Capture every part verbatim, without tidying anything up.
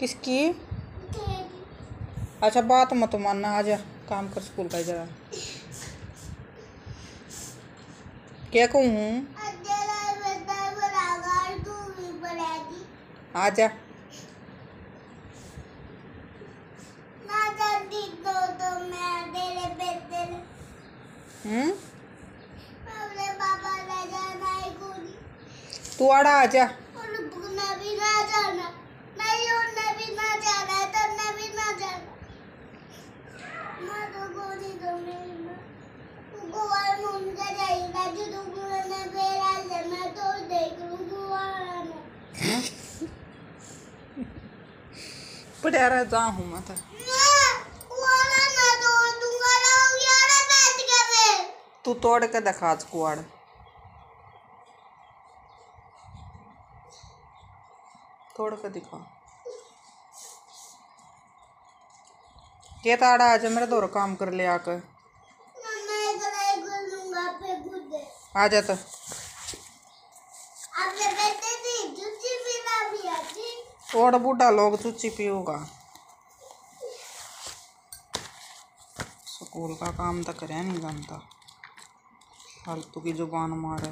किसकी? अच्छा बात मत मानना, आजा काम कर स्कूल का जरा। क्या कहूँ? आजा हम्म तू आड़ा आजा। पड़ेरा जा हूँ मैं तो। तू तोड़ के दिखा कुआड़। तोड़ के दिखा। क्या ताड़ा आज मेरे दौर काम कर ले आकर। आ जा तो। और बूढ़ा लोग चुच्ची पियोगा। स्कूल का काम तो करे नहीं जानता, फालतू की जुबान मारे।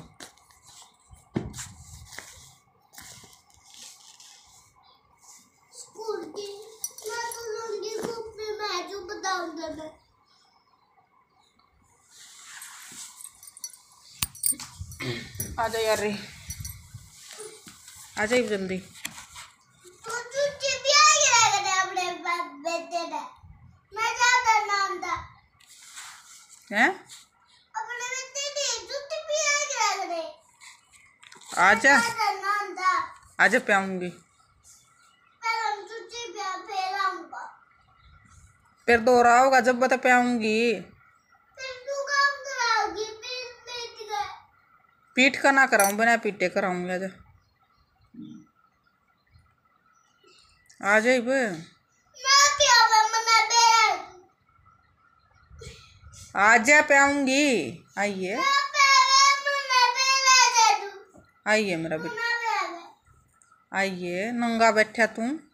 स्कूल की मैं तो लूंगी ग्रुप में मैच बताऊंगा मैं। आजा यार रे, आजा ही जल्दी। तो चुच्ची भी आ गया अपने बेटे ने। मैं ज्यादा नाम था हैं? अपने बेटे ने चुच्ची भी आ गया। आजा आजा प्याऊंगी। फिर दोहरा होगा जब बता प्याऊंगी। पीठ का ना कराऊं, बिना पीटे कराऊंगी। आजा आजा ही बे। आजा प्याऊंगी। आइए आइए मेरा बेटा, आइए नंगा बैठा तू।